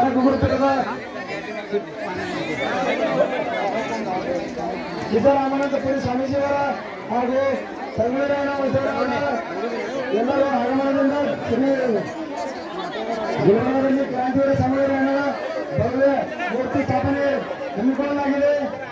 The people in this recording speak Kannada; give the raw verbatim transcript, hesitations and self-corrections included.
ಗುಗುರುಪುರದ ಸಿದ್ದರಾಮಾನಂದಪುರಿ ಸ್ವಾಮೀಜಿಯವರ ಹಾಗೂ ಸಂಗೊಳ್ಳಿರಾಯಣ್ಣ ಎಲ್ಲರೂ ಆಗಮನದಿಂದ ಗುಲ್ಬರ್ಗದಲ್ಲಿ ಕ್ರಾಂತಿವೀರ ಸಂಗೊಳ್ಳಿರಾಯಣ್ಣನ ಭವ್ಯ ಮೂರ್ತಿ ಸ್ಥಾಪನೆ ಹಮ್ಮಿಕೊಳ್ಳಲಾಗಿದೆ.